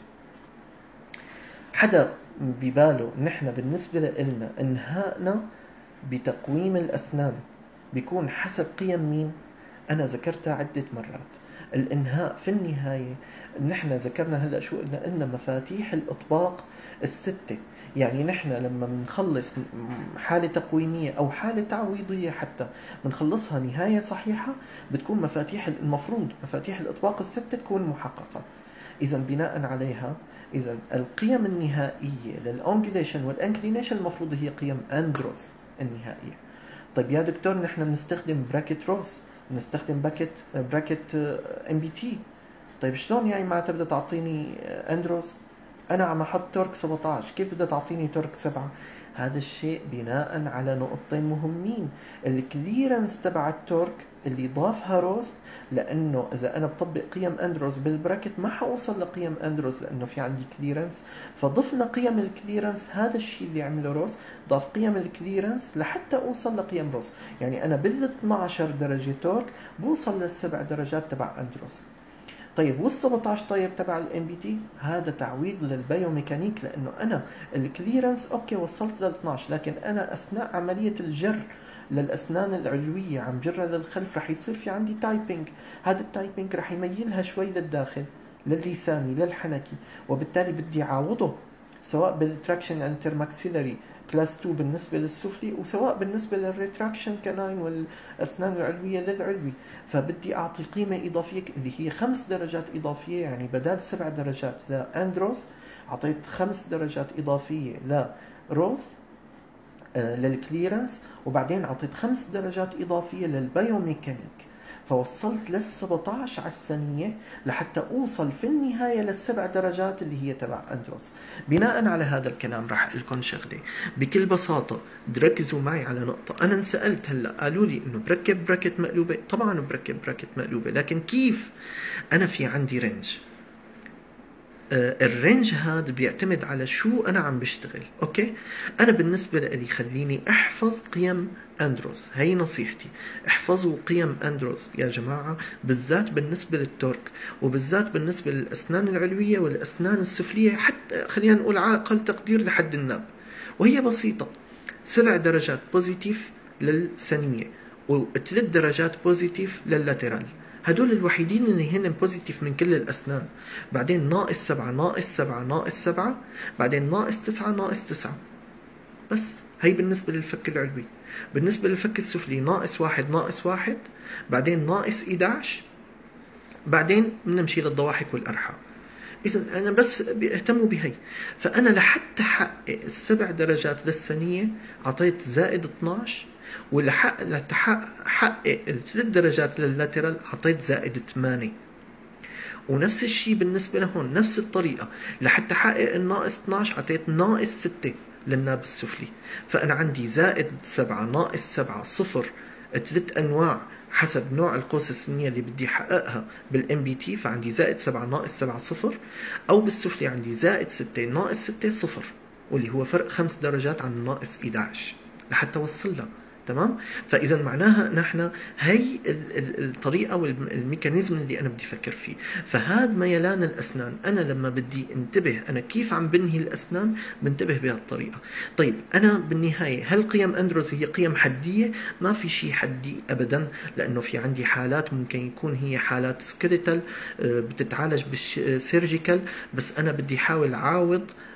حدا بباله نحن بالنسبة لنا انهائنا بتقويم الأسنان بيكون حسب قيم مين؟ أنا ذكرتها عدة مرات. الإنهاء في النهاية نحن ذكرنا هلأ شو قلنا مفاتيح الإطباق الستة. يعني نحن لما بنخلص حالة تقويمية أو حالة تعويضية حتى بنخلصها نهاية صحيحة، بتكون المفروض مفاتيح الإطباق الستة تكون محققة. إذا بناء عليها إذا القيم النهائية للأنجليشن والانكلينيشن المفروض هي قيم أندروس النهائية. طيب يا دكتور نحن بنستخدم براكت روس، بنستخدم براكت ام بي تي. طيب شلون يعني معناتها بدها تعطيني اندروس؟ انا عم احط تورك 17، كيف بدها تعطيني تورك 7؟ هذا الشيء بناء على نقطتين مهمين. الكليرنس تبع التورك اللي ضافها روث، لانه اذا انا بطبق قيم اندروس بالبراكت ما حوصل لقيم اندروس لانه في عندي كليرنس. فضفنا قيم الكليرنس، هذا الشيء اللي عمله روث، ضاف قيم الكليرنس لحتى اوصل لقيم روث. يعني انا بال 12 درجه تورك بوصل للسبع درجات تبع اندروس. طيب وال 17 طيب تبع الام بي تي هذا تعويض للبيوميكانيك، لانه انا الكليرنس اوكي وصلت لل 12، لكن انا اثناء عمليه الجر للاسنان العلويه عم جرها للخلف رح يصير في عندي تايبنج. هذا التايبنج رح يميلها شوي للداخل لللساني للحنكي، وبالتالي بدي اعوضه سواء بالتراكشن انترماكسيلري كلاس 2 بالنسبه للسفلي، وسواء بالنسبه للريتراكشن كناين والاسنان العلويه للعلوي. فبدي اعطي قيمه اضافيه اللي هي 5 درجات اضافيه، يعني بدال 7 درجات لاندروس اعطيت 5 درجات اضافيه لروث للكليرنس، وبعدين اعطيت 5 درجات اضافيه للبيوميكانيك. فوصلت لل 17 على الثانية لحتى أوصل في النهاية للسبع درجات اللي هي تبع أندروس. بناء على هذا الكلام راح أقول لكم شغلة بكل بساطة، ركزوا معي على نقطة. أنا انسألت هلا قالوا لي إنه بركب براكت مقلوبة، طبعا بركب براكت مقلوبة، لكن كيف؟ أنا في عندي رينج، الرينج هذا بيعتمد على شو أنا عم بشتغل. أوكي، أنا بالنسبة لي خليني أحفظ قيم أندروس، هي نصيحتي، احفظوا قيم أندروس يا جماعة، بالذات بالنسبة للتورك، وبالذات بالنسبة للأسنان العلوية والأسنان السفلية، حتى خلينا نقول على أقل تقدير لحد الناب. وهي بسيطة، 7 درجات بوزيتيف للسنية و3 درجات بوزيتيف لللاترال، هدول الوحيدين اللي هن بوزيتيف من كل الأسنان. بعدين ناقص 7 ناقص 7 ناقص 7، بعدين ناقص 9 ناقص 9. بس هي بالنسبة للفك العلوي. بالنسبة للفك السفلي ناقص 1 ناقص 1، بعدين ناقص 11، بعدين بنمشي للضواحك والأرحام. إذا أنا بس بيهتموا بهي. فأنا لحتى حقق السبع درجات للثانية أعطيت زائد 12، ولحتى حقق الثلاث درجات لللاترال أعطيت زائد 8. ونفس الشيء بالنسبة لهون، نفس الطريقة، لحتى حقق الناقص 12 أعطيت ناقص 6 للناب السفلي. فأنا عندي زائد 7 ناقص 7 صفر، 3 أنواع حسب نوع القوس السنية اللي بدي احققها بالام بي تي. فعندي زائد 7 ناقص 7 صفر، او بالسفلي عندي زائد 6 ناقص 6 صفر، واللي هو فرق 5 درجات عن ناقص 11 لحتى اوصلها. تمام؟ فاذا معناها نحن هي الطريقه والميكانيزم اللي انا بدي افكر فيه. فهاد ميلان الاسنان، انا لما بدي انتبه انا كيف عم بنهي الاسنان بنتبه بهالطريقه. طيب انا بالنهايه هل قيم اندروس هي قيم حديه؟ ما في شيء حدي ابدا، لانه في عندي حالات ممكن يكون هي حالات سكيليتال بتتعالج بالسيرجيكال، بس انا بدي احاول اعاوض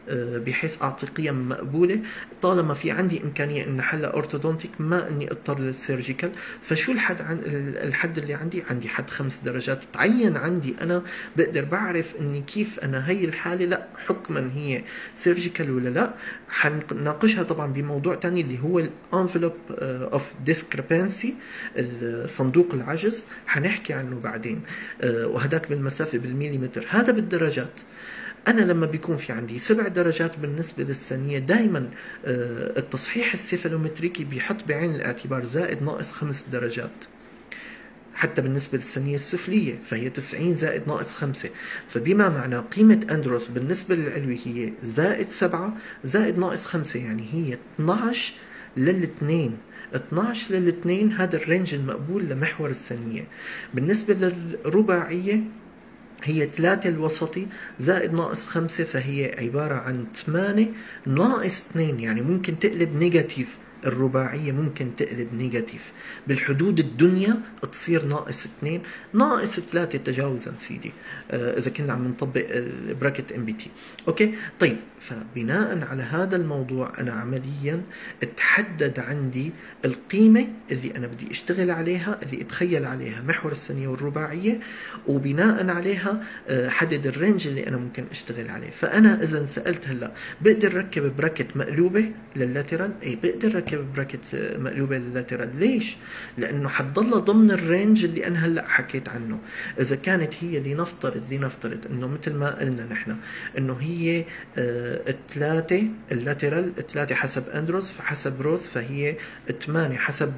بحيث أعطي قيم مقبولة، طالما في عندي إمكانية إن حلها أورتودونتيك ما إني أضطر للسيرجيكال. فشو الحد اللي عندي حد 5 درجات تعين عندي أنا، بقدر بعرف إني كيف أنا هي الحالة لا حكما هي سيرجيكال ولا لا. حنناقشها طبعا بموضوع تاني اللي هو الانفلوب اوف ديسكريبانسي، صندوق العجز، حنحكي عنه بعدين، وهداك بالمسافة بالمليمتر، هذا بالدرجات. أنا لما بيكون في عندي 7 درجات بالنسبة للثانية، دائما التصحيح السيفالومتريكي بيحط بعين الاعتبار زائد ناقص 5 درجات. حتى بالنسبة للثانية السفلية فهي 90 زائد ناقص 5، فبما معنى قيمة أندروس بالنسبة للعلوي هي زائد 7 زائد ناقص 5، يعني هي 12 للاثنين. 12 للاثنين هذا الرينج المقبول لمحور الثانية. بالنسبة للرباعية هي 3 الوسطي زائد ناقص 5، فهي عبارة عن 8 ناقص 2، يعني ممكن تقلب نيجاتيف. الرباعية ممكن تقلب نيجاتيف بالحدود الدنيا، تصير ناقص 2 ناقص 3 تجاوزا سيدي، إذا كنا عم نطبق البراكت ام بي تي. أوكي طيب، فبناء على هذا الموضوع أنا عمليا تحدد عندي القيمة اللي أنا بدي أشتغل عليها، اللي أتخيل عليها محور الثانية والرباعية، وبناء عليها حدد الرينج اللي أنا ممكن أشتغل عليه. فأنا إذا سألت هلا بقدر ركب براكت مقلوبة لللاترال؟ أي بقدر ركب براكت مقلوبة لللاترال. ليش؟ لأنه حتضل ضمن الرينج اللي أنا هلا حكيت عنه. إذا كانت هي لنفترض إنه مثل ما قلنا نحن إنه هي 3 اللاترال 3 حسب أندروس، فحسب روث فهي 8 حسب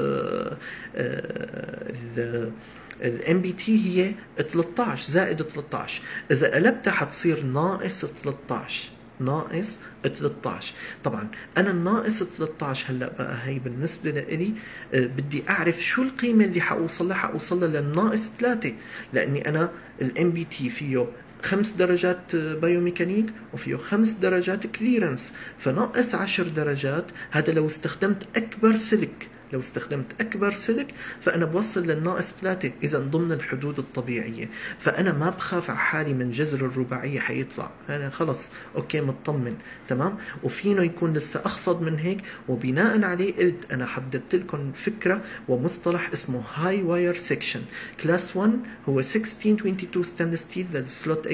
الام بي تي هي 13 زائد 13. إذا قلبتها حتصير ناقص 13 ناقص 13. طبعا انا الناقص 13 هلا بقى هي بالنسبه لي بدي اعرف شو القيمه اللي حوصل لها للناقص 3، لاني انا الام بي تي فيه 5 درجات بايوميكانيك وفيه 5 درجات كليرنس، فناقص 10 درجات. هذا لو استخدمت اكبر سلك فانا بوصل للناقص 3، اذا ضمن الحدود الطبيعيه. فانا ما بخاف على حالي من جذر الرباعيه حيطلع، انا خلص اوكي مطمن تمام. وفينه يكون لسه اخفض من هيك، وبناء عليه قلت انا حددت لكم فكره ومصطلح اسمه هاي واير سيكشن. كلاس 1 هو 1622 ستانلس ستيل للسلوت 18،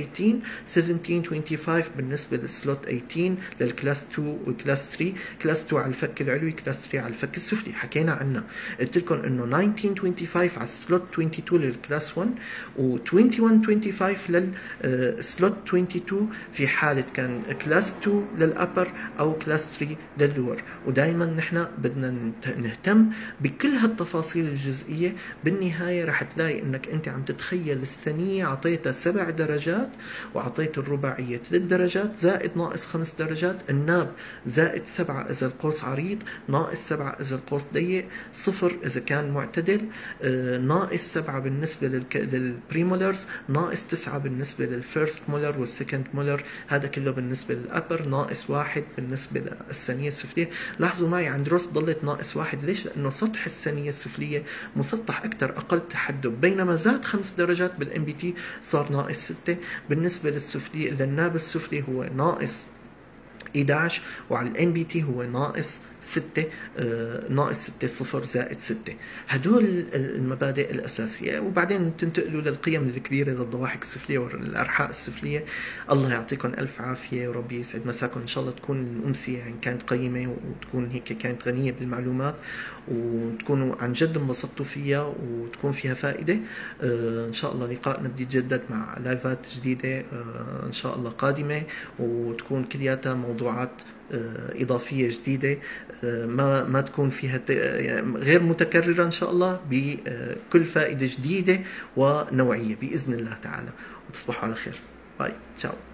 1725 بالنسبه للسلوت 18 للكلاس 2 وكلاس 3. كلاس 2 على الفك العلوي، كلاس 3 على الفك السفلي. حكينا عنها، قلت لكم انه 1925 على السلوت 22 للكلاس 1 و 2125 للسلوت 22 في حاله كان كلاس 2 للابر او كلاس 3 لللور. ودائما نحن بدنا نهتم بكل هالتفاصيل الجزئيه. بالنهايه رح تلاقي انك انت عم تتخيل الثانيه عطيتها 7 درجات وعطيت الرباعيه 3 درجات زائد ناقص 5 درجات، الناب زائد 7 اذا القوس عريض، ناقص 7 اذا القوس ضيق، 0 اذا كان معتدل، ناقص 7 بالنسبه للبريمولرز، ناقص 9 بالنسبه للفيرست مولر والسكند مولر، هذا كله بالنسبه للابر، ناقص 1 بالنسبه للثانيه السفليه. لاحظوا معي عند روس ضلت ناقص 1، ليش؟ لانه سطح الثانيه السفليه مسطح اكثر اقل تحدب، بينما زاد 5 درجات بالام بي تي صار ناقص 6. بالنسبه للسفليه للناب السفلي هو ناقص 11، وعلى الام بي تي هو ناقص 6. ناقص 6 0 زائد 6. هدول المبادئ الأساسية، وبعدين تنتقلوا للقيم الكبيرة للضواحك السفلية والأرحاء السفلية. الله يعطيكم ألف عافية وربي يسعد مساكم. إن شاء الله تكون الأمسية يعني كانت قيمة، وتكون هيك كانت غنية بالمعلومات، وتكونوا عن جد انبسطتوا فيها وتكون فيها فائدة. إن شاء الله لقائنا بدي يتجدد مع لايفات جديدة إن شاء الله قادمة، وتكون كلياتها موضوعات إضافية جديدة ما تكون فيها غير متكررة إن شاء الله، بكل فائدة جديدة ونوعية بإذن الله تعالى. وتصبحوا على خير. باي، تشاو.